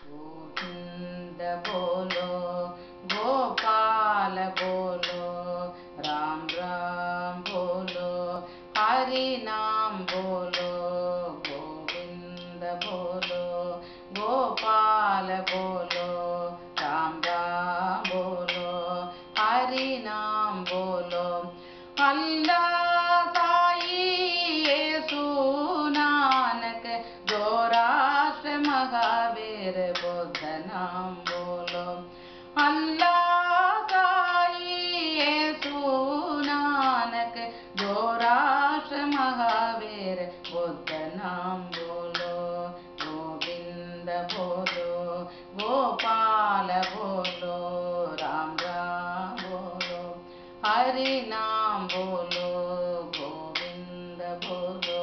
गोविंद बोलो, गोपाल बोलो, राम राम बोलो, हरि नाम बोलो। गोविंद बोलो, गोपाल बोलो, राम राम बोलो, हरि नाम बोलो। अल्लाह साई येसु नानक जोराष्ट्र महावीर बुद्ध नाम बोलो। अल्लाह साई येसु नानक जोराष्ट्र महावीर बुद्ध नाम बोलो। गोविंद बोलो, गोपाल बोलो, राम राम बोलो, हरि नाम बोलो। गोविंद बोलो,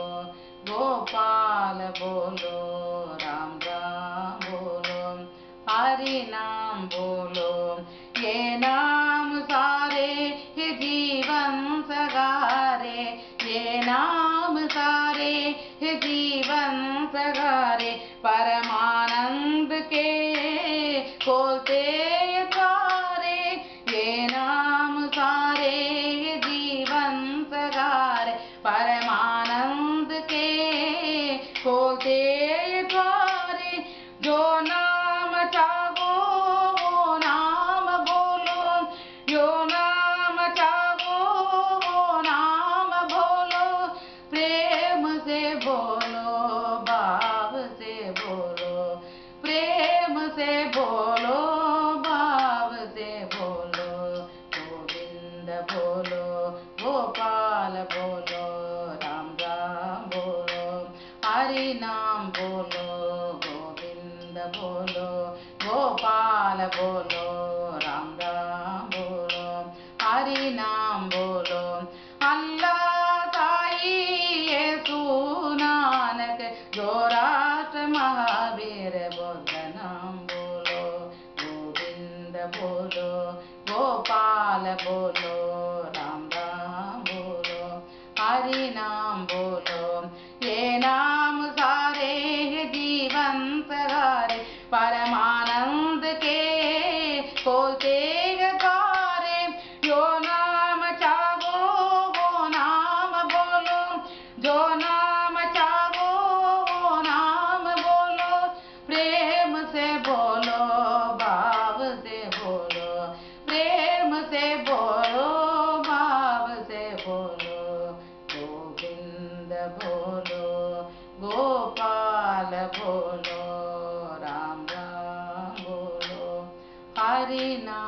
गोपाल बोलो, राम राम बोलो, हरि नाम बोलो। ये नाम सारे ही जीवन सगारे, ये नाम सारे ही जीवन सगारे, परमानंद के खोलते द्वारे। ये नाम सारे जीवन सगारे, परमानंद के खोलते द्वारे। जो नाम चाहो वो नाम बोलो, जो नाम चाहो वो नाम बोलो। प्रेम से बोलो, भाव से बोलो, प्रेम से बोलो, भाव से बोलो। गोविंद बोलो, गोपाल बोलो, राम राम बोलो, हरि नाम बोलो। गोविंद बोलो, गोपाल बोलो, राम राम बोलो, हरि नाम बोलो। अल्लाह साई येसु नानक जोराष्ट्र महावीर बुद्ध नाम बोलो। गोविंद बोलो, गोपाल बोलो, राम राम बोलो, हरि नाम बोलो। ये नाम सारे जीवन सगारे, परमानंद के खोलते द्वारे। जो नाम चाहो वो नाम बोलो, जो नाम चाहो वो नाम बोलो। प्रेम से बोलो, भाव से बोलो, प्रेम से बोलो, भाव से बोलो। गोविंद बोलो, गोपाल बोलो, राम राम बोलो, हरि नाम